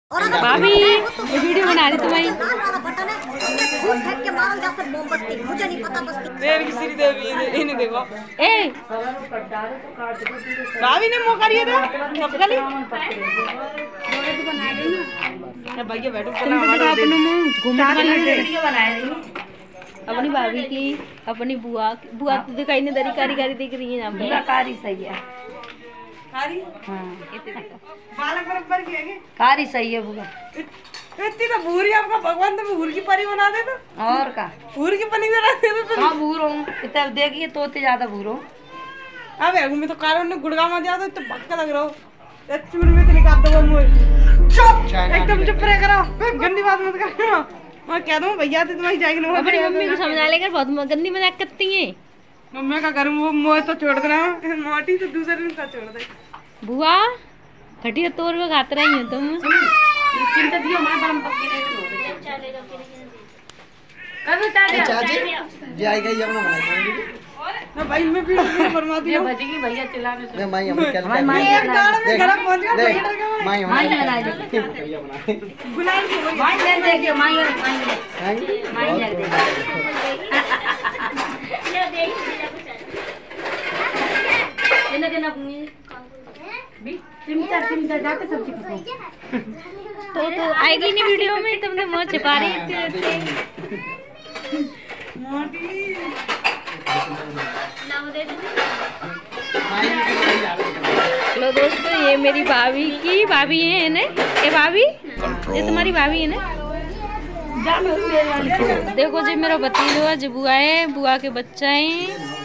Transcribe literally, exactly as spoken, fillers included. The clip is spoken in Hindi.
भाभी ये वीडियो बना रही तुम्हारी। देखो ए भाभी ने मौका दिया था भैया बैठो अपनी भाभी की अपनी बुआ बुआ तो दिखाई नहीं दे रही, कारी कारी दिख रही है यहाँ पे। कारी सही है, कारी बालक बराबर की है कारी सही है बुआ। इतनी तो भूरी आपका भगवान तो भूर की परी बना दे तो और का भूर की परी बना दे तो हाँ भूर हूँ इतना देखिए तो ज्यादा भूर हूँ। अब है मैं तो कारण ने गुड़गांव में जाता तो पक्का लग रहा हो चूर में तो निकाल दो मुझे। चुप एकदम चुप रह करो, गंदी बात मत करो। मैं कह दूं भैया तो तुम्हारी जाएगी ना अपनी मम्मी को समझा लेकर बहुत गंदी मजाक करती हैं। मम्मी का करूं वो मोह तो छोड़ देना मोटी तो दूसरे दिन का छोड़ दे। बुआ खटिया तोड़ में खाते रही हो तुम। चिंता दियो मैं बरम पक्की कब चाची जाएगा ये अपना बनाएंगे ना भाई मैं भी फरमा दिया बजेगी भैया चिल्लाने से। मैं माई हम कल माई माई एक गाड़ में घर पहुंच गया देख थिएटर का माई हम माई बना दे भैया बनाए बुलाए को माई ले देखियो माई माई हैं माई ले दे देना देना भी चिमटा चिमटा जाके सब्जी पकाओ तो तो आएगी नहीं वीडियो में, तुमने मुँह छिपा रही थी। मोटी लो दोस्तों ये मेरी भाभी की भाभी है ना, ये भाभी ये तुम्हारी भाभी है ना। देखो जी मेरा भतीजो है, जी बुआ है, बुआ के बच्चा है।